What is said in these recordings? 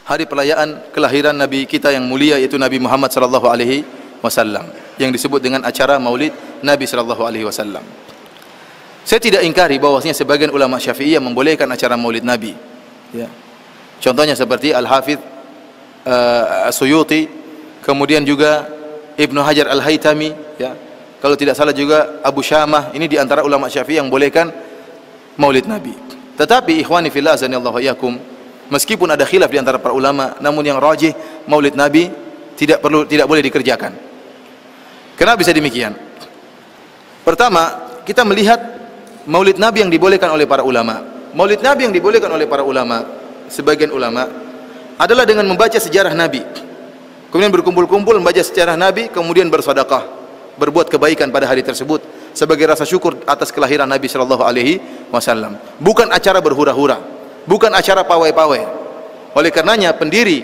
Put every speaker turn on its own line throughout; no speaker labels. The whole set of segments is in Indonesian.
hari perayaan kelahiran Nabi kita yang mulia, yaitu Nabi Muhammad sallallahu alaihi wasallam, yang disebut dengan acara Maulid Nabi sallallahu alaihi wasallam. Saya tidak ingkari bahwasanya sebagian ulama Syafi'iyah membolehkan acara Maulid Nabi. Ya. Contohnya seperti Al-Hafidz As-Suyuti, kemudian juga Ibnu Hajar Al-Haytami, ya. Kalau tidak salah juga Abu Syamah, ini di antara ulama Syafi'i yang bolehkan Maulid Nabi. Tetapi ikhwani fillah azanillahu wa iyyakum, meskipun ada khilaf di antara para ulama, namun yang rajih Maulid Nabi tidak boleh dikerjakan. Kenapa bisa demikian? Pertama, kita melihat Maulid Nabi yang dibolehkan oleh para ulama. Maulid Nabi yang dibolehkan oleh para ulama, sebagian ulama, adalah dengan membaca sejarah Nabi. Kemudian berkumpul-kumpul membaca sejarah Nabi, kemudian bersedekah, berbuat kebaikan pada hari tersebut sebagai rasa syukur atas kelahiran Nabi sallallahu alaihi wasallam. Bukan acara berhura-hura, bukan acara pawai-pawai. Oleh karenanya pendiri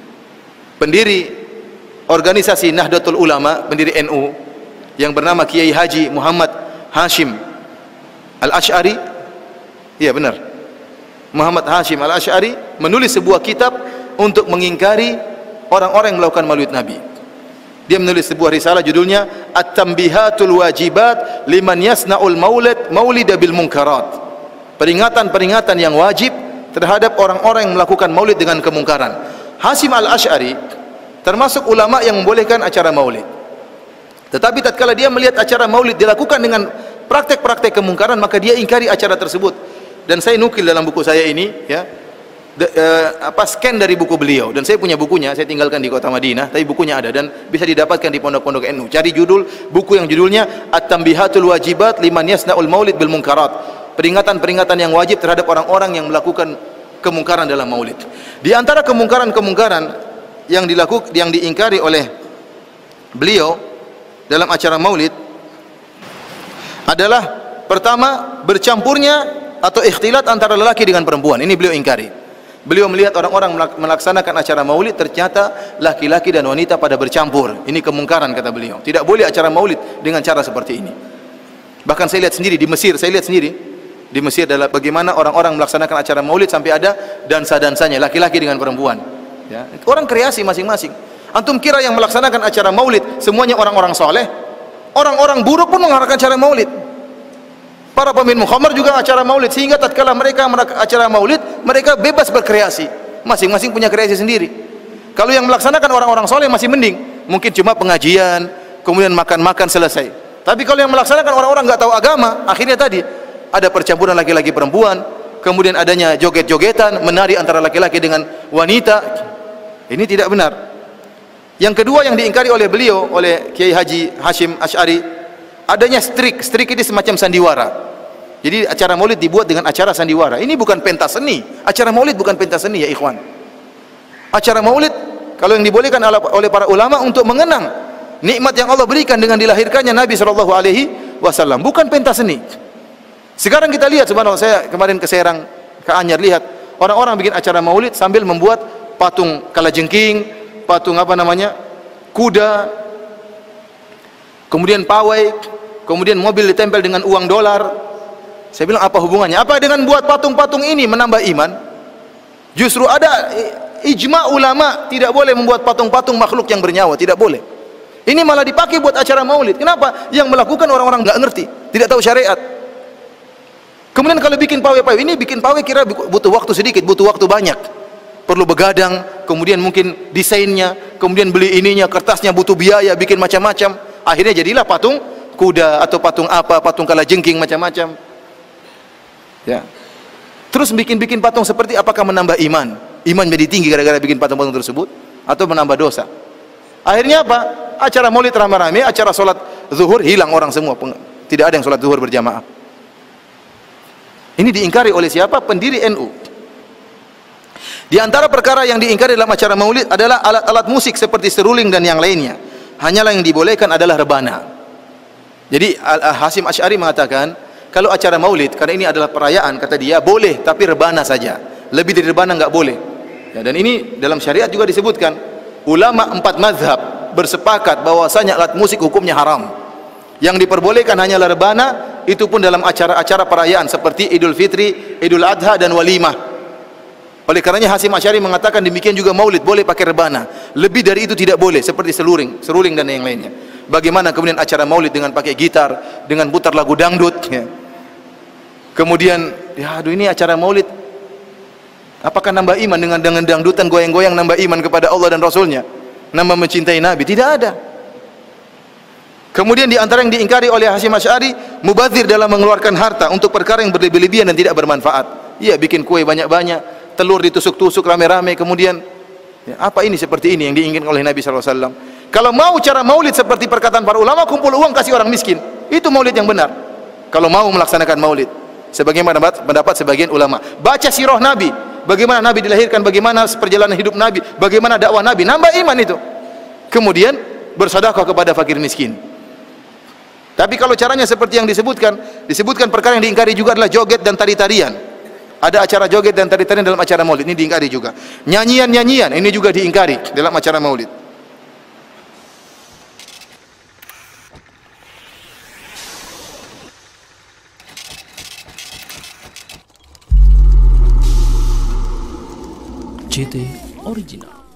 organisasi Nahdlatul Ulama, pendiri NU yang bernama Kiai Haji Muhammad Hashim Al-Asy'ari, iya benar, Muhammad Hashim Al-Asy'ari menulis sebuah kitab untuk mengingkari orang-orang yang melakukan Maulid Nabi. Dia menulis sebuah risalah judulnya At-Tanbihatul Wajibat Liman Yasna'ul Maulida bil Munkarat. Peringatan-peringatan yang wajib terhadap orang-orang yang melakukan maulid dengan kemungkaran. Hashim Al-Asy'ari termasuk ulama yang membolehkan acara maulid. Tetapi tatkala dia melihat acara maulid dilakukan dengan praktek-praktek kemungkaran, maka dia ingkari acara tersebut. Dan saya nukil dalam buku saya ini, ya, scan dari buku beliau, dan saya punya bukunya, saya tinggalkan di kota Madinah, tapi bukunya ada dan bisa didapatkan di pondok-pondok NU. Cari judul buku yang judulnya At-Tanbihatul Wajibat Liman Yasna'ul Maulid bil Munkarat. Peringatan-peringatan yang wajib terhadap orang-orang yang melakukan kemungkaran dalam maulid. Di antara kemungkaran-kemungkaran yang diingkari oleh beliau dalam acara maulid adalah pertama, bercampurnya atau ikhtilat antara lelaki dengan perempuan. Ini beliau ingkari. Beliau melihat orang-orang melaksanakan acara maulid, ternyata laki-laki dan wanita pada bercampur. Ini kemungkaran, kata beliau. Tidak boleh acara maulid dengan cara seperti ini. Bahkan saya lihat sendiri di Mesir, di Mesir adalah bagaimana orang-orang melaksanakan acara maulid sampai ada dansa-dansanya, laki-laki dengan perempuan. Ya. Orang kreasi masing-masing. Antum kira yang melaksanakan acara maulid semuanya orang-orang soleh? Orang-orang buruk pun mengadakan acara maulid. Para pemimpin mukhamar juga acara maulid, sehingga tatkala mereka acara maulid, mereka bebas berkreasi, masing-masing punya kreasi sendiri. Kalau yang melaksanakan orang-orang soleh masih mending, mungkin cuma pengajian, kemudian makan-makan, selesai. Tapi kalau yang melaksanakan orang-orang nggak tahu agama, akhirnya tadi ada percampuran laki-laki perempuan, kemudian adanya joget-jogetan, menari antara laki-laki dengan wanita. Ini tidak benar. Yang kedua yang diingkari oleh beliau, oleh Kiai Haji Hashim Asy'ari, adanya strik ini semacam sandiwara. Jadi acara maulid dibuat dengan acara sandiwara. Ini bukan pentas seni. Acara maulid bukan pentas seni, ya ikhwan. Acara maulid kalau yang dibolehkan oleh para ulama untuk mengenang nikmat yang Allah berikan dengan dilahirkannya Nabi sallallahu alaihi wasallam, bukan pentas seni. Sekarang kita lihat, subhanallah, saya kemarin ke Serang, ke Anyar, lihat orang-orang bikin acara maulid sambil membuat patung kalajengking, patung kuda, kemudian pawai, kemudian mobil ditempel dengan uang dolar. Saya bilang, apa hubungannya? Apa dengan buat patung-patung ini menambah iman? Justru ada ijma ulama tidak boleh membuat patung-patung makhluk yang bernyawa, tidak boleh. Ini malah dipakai buat acara maulid. Kenapa? Yang melakukan orang-orang nggak ngerti, tidak tahu syariat. Kemudian kalau bikin pawai-pawai ini, bikin pawai kira butuh waktu sedikit, butuh waktu banyak. Perlu begadang, kemudian mungkin desainnya, kemudian beli ininya, kertasnya butuh biaya, bikin macam-macam. Akhirnya jadilah patung kuda atau patung apa, patung kalajengking macam-macam. Ya. Terus bikin patung seperti, apakah menambah iman? Iman jadi tinggi gara-gara bikin patung-patung tersebut, atau menambah dosa? Akhirnya apa? Acara maulid ramai-ramai, acara sholat zuhur hilang orang semua, tidak ada yang sholat zuhur berjamaah. Ini diingkari oleh siapa? Pendiri NU. Di antara perkara yang diingkari dalam acara maulid adalah alat-alat musik seperti seruling dan yang lainnya. Hanyalah yang dibolehkan adalah rebana. Jadi Hashim Asy'ari mengatakan, kalau acara maulid, karena ini adalah perayaan, kata dia, boleh, tapi rebana saja. Lebih dari rebana nggak boleh. Ya, dan ini dalam syariat juga disebutkan. Ulama 4 mazhab bersepakat bahwasanya alat musik hukumnya haram. Yang diperbolehkan hanyalah rebana, itu pun dalam acara-acara perayaan seperti Idul Fitri, Idul Adha, dan walimah. Oleh karenanya Hasyim Asy'ari mengatakan demikian juga maulid boleh pakai rebana. Lebih dari itu tidak boleh, seperti seruling dan yang lainnya. Bagaimana kemudian acara maulid dengan pakai gitar, dengan putar lagu dangdut, ya. Kemudian, ya aduh, ini acara maulid, apakah nambah iman dengan dangdutan, goyang-goyang, nambah iman kepada Allah dan Rasulnya, nambah mencintai Nabi? Tidak ada. Kemudian di antara yang diingkari oleh Hasyim Asy'ari, mubazir dalam mengeluarkan harta untuk perkara yang berlebih-lebihan dan tidak bermanfaat. Iya, bikin kue banyak-banyak, telur ditusuk-tusuk rame-rame, kemudian ya, apa ini seperti ini yang diinginkan oleh Nabi SAW? Kalau mau cara maulid seperti perkataan para ulama, kumpul uang kasih orang miskin, itu maulid yang benar. Kalau mau melaksanakan maulid, sebagaimana pendapat sebagian ulama. Baca sirah Nabi, bagaimana Nabi dilahirkan, bagaimana perjalanan hidup Nabi, bagaimana dakwah Nabi, nambah iman itu. Kemudian bersedekah kepada fakir miskin. Tapi kalau caranya seperti yang disebutkan perkara yang diingkari juga adalah joget dan tari-tarian. Ada acara joget dan tari-tarian dalam acara maulid, ini diingkari juga. Nyanyian-nyanyian, ini juga diingkari dalam acara maulid.
JT Original.